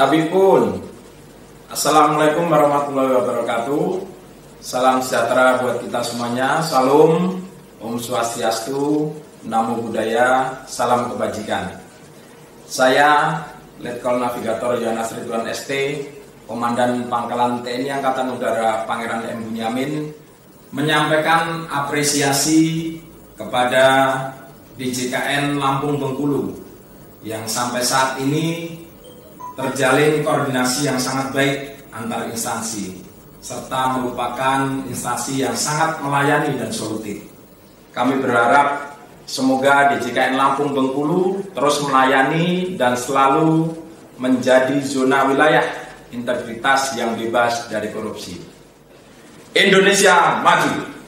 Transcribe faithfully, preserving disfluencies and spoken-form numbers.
Tabipun. Assalamualaikum warahmatullahi wabarakatuh. Salam sejahtera buat kita semuanya. Salam, Om Swastiastu, Namo Buddhaya, salam kebajikan. Saya Letkol Navigator Yohanes Ridwan S T, Komandan Pangkalan T N I Angkatan Udara Pangeran M. Bunyamin, menyampaikan apresiasi kepada D J K N Lampung Bengkulu yang sampai saat ini terjalin koordinasi yang sangat baik antar instansi, serta merupakan instansi yang sangat melayani dan solutif. Kami berharap semoga D J K N Lampung Bengkulu terus melayani dan selalu menjadi zona wilayah integritas yang bebas dari korupsi. Indonesia maju!